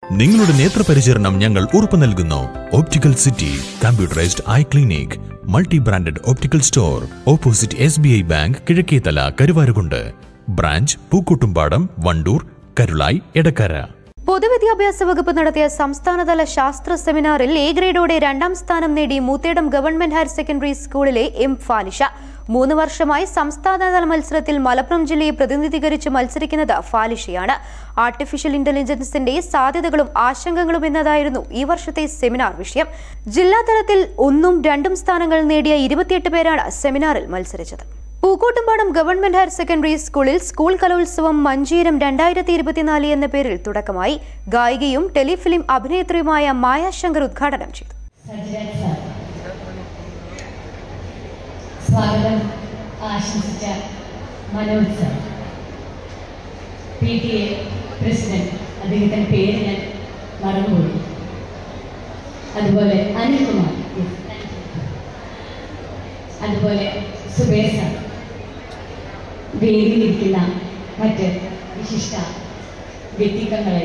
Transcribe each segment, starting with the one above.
നിങ്ങളുടെ നേത്രപരിചരണം ഞങ്ങൾ ഉറപ്പു നൽകുന്നു. Optical city, computerised eye clinic, multi branded optical store, opposite SBI bank, Kizhakkethala, Karuvarakundu. Branch Pookkottumpadam, Wandoor, Karulai, Edakkara. പൊതുവിദ്യാഭ്യാസ വകുപ്പ് നടത്തിയ സംസ്ഥാനതല ശാസ്ത്ര സെമിനാറിൽ എ ഗ്രേഡോടെ 2ാം സ്ഥാനം നേടി മൂത്തേടം ഗവൺമെന്റ് ഹയർ സെക്കൻഡറി സ്കൂളിലെ എം ഫാലിഷ. 3 വർഷമായി സംസ്ഥാനതല മത്സരത്തിൽ മലപ്പുറം ജില്ലയെ പ്രതിനിധീകരിച്ച് മത്സരിക്കുന്നത് ഫാലിഷയാണ്. ആർട്ടിഫിഷ്യൽ ഇന്റലിജൻസിന്റെ സാധ്യതകളും ആശങ്കകളും എന്നതായിരുന്നു ഈ വർഷത്തെ സെമിനാർ വിഷയം. ജില്ലാതലത്തിൽ 1ഉം 2ഉം സ്ഥാനങ്ങൾ നേടിയ 28 പേരാണ് സെമിനാറിൽ മത്സരിച്ചത്. പൂക്കോട്ടുംപാടം ഗവൺമെന്റ് ഹയർ സെക്കൻഡറി സ്കൂളിൽ സ്കൂൾ കലോത്സവം മഞ്ചേരം 2024 എന്ന പേരിൽ തുടക്കമായി. ഗായികയും ടെലിഫിലിം അഭിനേത്രിയുമായ മായ ശങ്കർ ഉദ്ഘാടനം ചെയ്തു. സ്വാഗതം ആശംസിച്ച മനോജ് സർ, PTA പ്രസിഡന്റ്, അദ്ദേഹത്തിന്റെ പേര് ഞാൻ മറന്നുപോയി. അതുപോലെ അനിൽകുമാർ, അതുപോലെ സുബേർ സർ, വേദിയിലിരിക്കുന്ന മറ്റ് വിശിഷ്ട വ്യക്തിത്വങ്ങളെ,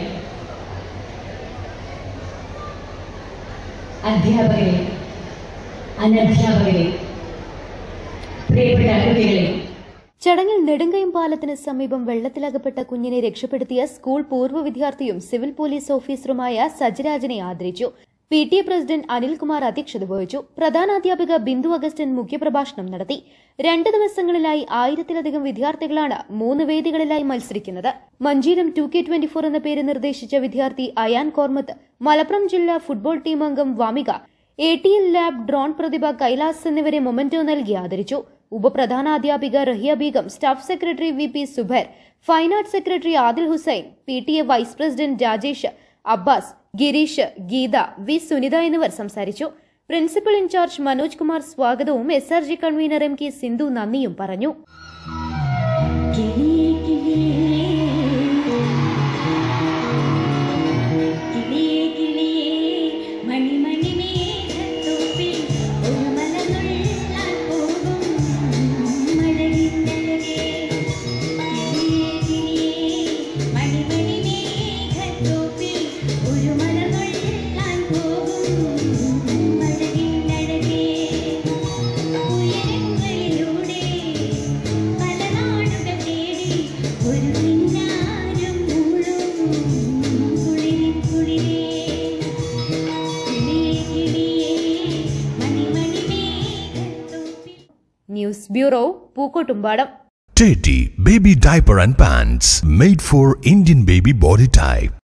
അധ്യാപകരെ, അനധ്യാപകരെ, പ്രിയപ്പെട്ട കുട്ടികളെ. ചടങ്ങിൽ നെടുങ്കയം പാലത്തിന് സമീപം വെള്ളത്തിലകപ്പെട്ട കുഞ്ഞിനെ രക്ഷപ്പെടുത്തിയ സ്കൂൾ പൂർവ്വ വിദ്യാർത്ഥിയും സിവിൽ പോലീസ് ഓഫീസറുമായ സജരാജിനെ ആദരിച്ചു. PTA പ്രസിഡന്റ് അനിൽകുമാർ അധ്യക്ഷത വഹിച്ചു. പ്രധാനാധ്യാപിക ബിന്ദു അഗസ്റ്റിൻ മുഖ്യപ്രഭാഷണം നടത്തി. 2 ദിവസങ്ങളിലായി 1000-ലധികം വിദ്യാർത്ഥികളാണ് 3 വേദികളിലായി മത്സരിക്കുന്നത്. മഞ്ചേരം 2K24 എന്ന പേര് നിർദ്ദേശിച്ച വിദ്യാർത്ഥി അയാൻ കോർമത്ത്, മലപ്പുറം ജില്ലാ ഫുട്ബോൾ ടീം അംഗം വാമിക, ATL ലാബ് ഡ്രോൺ പ്രതിഭ കൈലാസ് എന്നിവരെ മൊമെന്റോ നൽകി ആദരിച്ചു. ഉപപ്രധാനാധ്യാപിക Rahiya Beegum, staff secretary VP Zubair, fine arts secretary Adil Hussain, PTA vice president Rajesh, Abbas, Girish, Geetha, V Sunitha എന്നിവർ സംസാരിച്ചു. പ്രിൻസിപ്പൽ ഇൻചാർജ് മനോജ് കുമാർ സ്വാഗതവും SRG കൺവീനർ MK സിന്ധു നന്ദിയും പറഞ്ഞു. News Bureau, Pookotumbaadam. Teddy Baby Diaper and Pants, made for Indian baby body type.